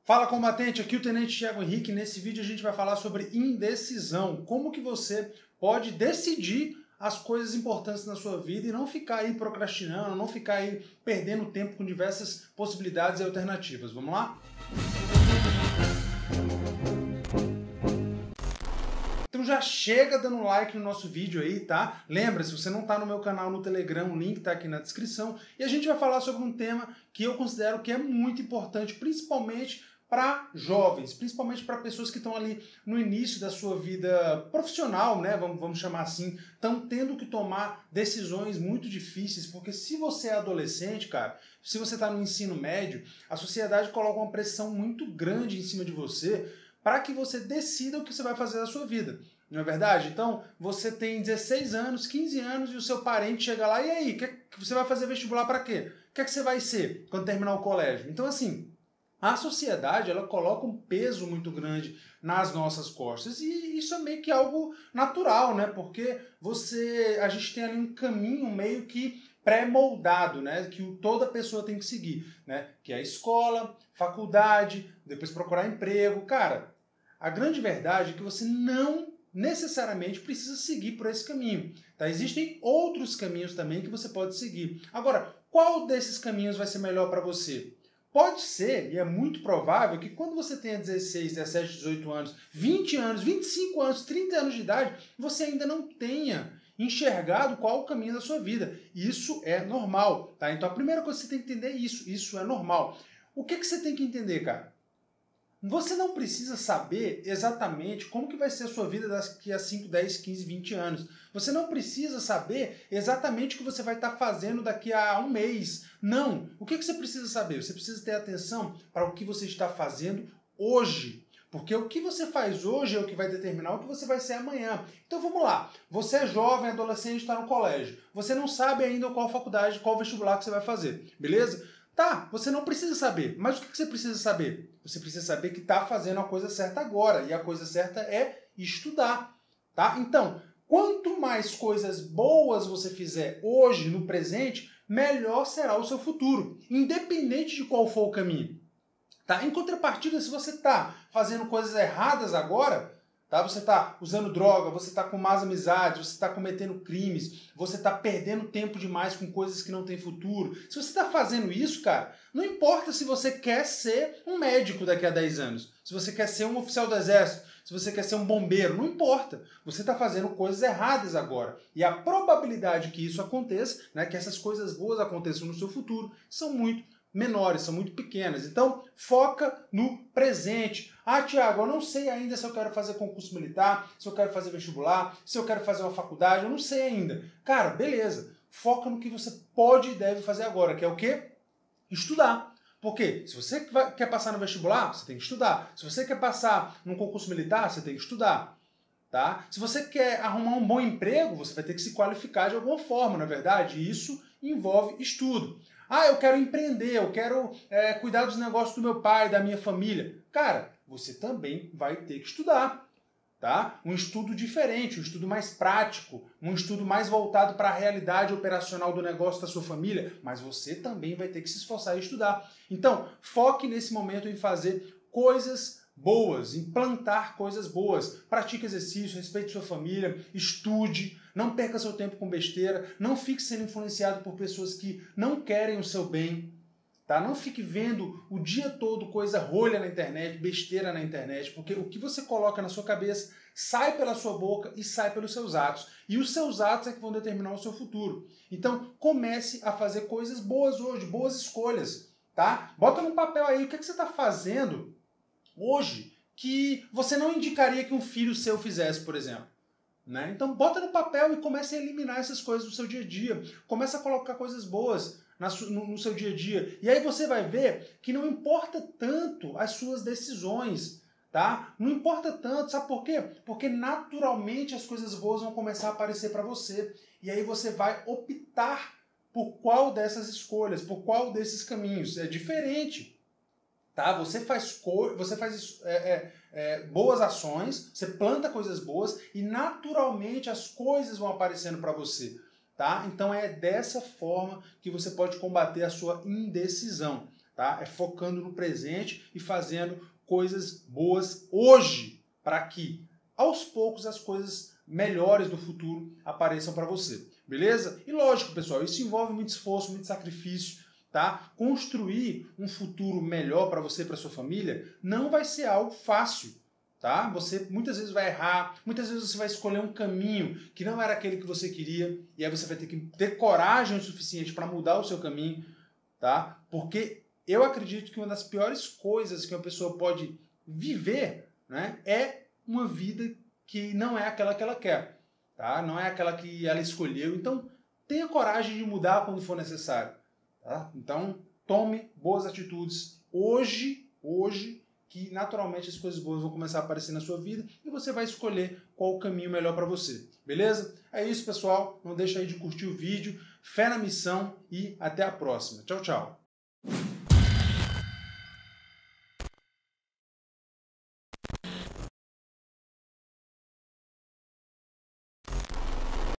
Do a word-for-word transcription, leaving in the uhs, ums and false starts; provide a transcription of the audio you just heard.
Fala, combatente, aqui o Tenente Thiago Henrique. Nesse vídeo a gente vai falar sobre indecisão, como que você pode decidir as coisas importantes na sua vida e não ficar aí procrastinando, não ficar aí perdendo tempo com diversas possibilidades e alternativas. Vamos lá? Então já chega dando like no nosso vídeo aí, tá? Lembra, se você não tá no meu canal no Telegram, o link tá aqui na descrição. E a gente vai falar sobre um tema que eu considero que é muito importante, principalmente para jovens, principalmente para pessoas que estão ali no início da sua vida profissional, né? Vamos, vamos chamar assim, estão tendo que tomar decisões muito difíceis, porque se você é adolescente, cara, se você está no ensino médio, a sociedade coloca uma pressão muito grande em cima de você para que você decida o que você vai fazer na sua vida. Não é verdade? Então, você tem dezesseis anos, quinze anos e o seu parente chega lá, e aí, que, que você vai fazer vestibular para quê? O que é que você vai ser quando terminar o colégio? Então, assim, a sociedade, ela coloca um peso muito grande nas nossas costas e isso é meio que algo natural, né? Porque você, a gente tem ali um caminho meio que pré-moldado, né? Que toda pessoa tem que seguir, né? Que é a escola, faculdade, depois procurar emprego. Cara, a grande verdade é que você não necessariamente precisa seguir por esse caminho, tá? Existem outros caminhos também que você pode seguir. Agora, qual desses caminhos vai ser melhor para você? Pode ser, e é muito provável, que quando você tenha dezesseis, dezessete, dezoito anos, vinte anos, vinte e cinco anos, trinta anos de idade, você ainda não tenha enxergado qual o caminho da sua vida. Isso é normal, tá? Então a primeira coisa que você tem que entender é isso, isso é normal. O que, que você tem que entender, cara? Você não precisa saber exatamente como que vai ser a sua vida daqui a cinco, dez, quinze, vinte anos. Você não precisa saber exatamente o que você vai estar fazendo daqui a um mês. Não. O que que você precisa saber? Você precisa ter atenção para o que você está fazendo hoje. Porque o que você faz hoje é o que vai determinar o que você vai ser amanhã. Então vamos lá. Você é jovem, adolescente, está no colégio. Você não sabe ainda qual faculdade, qual vestibular que você vai fazer. Beleza? Tá, você não precisa saber, mas o que você precisa saber? Você precisa saber que está fazendo a coisa certa agora, e a coisa certa é estudar, tá? Então, quanto mais coisas boas você fizer hoje, no presente, melhor será o seu futuro, independente de qual for o caminho, tá? Em contrapartida, se você está fazendo coisas erradas agora, tá? Você está usando droga, você está com más amizades, você está cometendo crimes, você está perdendo tempo demais com coisas que não têm futuro. Se você está fazendo isso, cara, não importa se você quer ser um médico daqui a dez anos, se você quer ser um oficial do exército, se você quer ser um bombeiro, não importa. Você está fazendo coisas erradas agora. E a probabilidade que isso aconteça, né, que essas coisas boas aconteçam no seu futuro, são muito menores, são muito pequenas. Então, foca no presente. Ah, Thiago, eu não sei ainda se eu quero fazer concurso militar, se eu quero fazer vestibular, se eu quero fazer uma faculdade, eu não sei ainda. Cara, beleza. Foca no que você pode e deve fazer agora, que é o quê? Estudar. Porque se você quer passar no vestibular, você tem que estudar. Se você quer passar num concurso militar, você tem que estudar. Tá? Se você quer arrumar um bom emprego, você vai ter que se qualificar de alguma forma, na verdade, e isso envolve estudo. Ah, eu quero empreender, eu quero é, cuidar dos negócios do meu pai, da minha família. Cara, você também vai ter que estudar, tá? Um estudo diferente, um estudo mais prático, um estudo mais voltado para a realidade operacional do negócio da sua família, mas você também vai ter que se esforçar e estudar. Então, foque nesse momento em fazer coisas boas, implantar coisas boas. Pratique exercício, respeite sua família, estude, não perca seu tempo com besteira, não fique sendo influenciado por pessoas que não querem o seu bem, tá? Não fique vendo o dia todo coisa rolha na internet, besteira na internet, porque o que você coloca na sua cabeça sai pela sua boca e sai pelos seus atos. E os seus atos é que vão determinar o seu futuro. Então, comece a fazer coisas boas hoje, boas escolhas, tá? Bota no papel aí o que, é que você está fazendo hoje que você não indicaria que um filho seu fizesse, por exemplo. Né? Então bota no papel e comece a eliminar essas coisas do seu dia a dia. Comece a colocar coisas boas na su no, no seu dia a dia. E aí você vai ver que não importa tanto as suas decisões. Tá? Não importa tanto, sabe por quê? Porque naturalmente as coisas boas vão começar a aparecer para você. E aí você vai optar por qual dessas escolhas, por qual desses caminhos. É diferente. Tá? Você faz, você faz é, é, é, boas ações, você planta coisas boas e naturalmente as coisas vão aparecendo para você. Tá? Então é dessa forma que você pode combater a sua indecisão. tá? É focando no presente e fazendo coisas boas hoje, para que aos poucos as coisas melhores do futuro apareçam para você, beleza? E lógico, pessoal, isso envolve muito esforço, muito sacrifício, tá? Construir um futuro melhor para você e para sua família não vai ser algo fácil, tá? Você muitas vezes vai errar, muitas vezes você vai escolher um caminho que não era aquele que você queria, e aí você vai ter que ter coragem o suficiente para mudar o seu caminho, tá? Porque eu acredito que uma das piores coisas que uma pessoa pode viver, né, é uma vida que não é aquela que ela quer, tá? Não é aquela que ela escolheu. Então, tenha coragem de mudar quando for necessário, tá? Então, tome boas atitudes hoje, hoje, que naturalmente as coisas boas vão começar a aparecer na sua vida e você vai escolher qual o caminho melhor para você, beleza? É isso, pessoal. Não deixa aí de curtir o vídeo. Fé na missão e até a próxima. Tchau, tchau.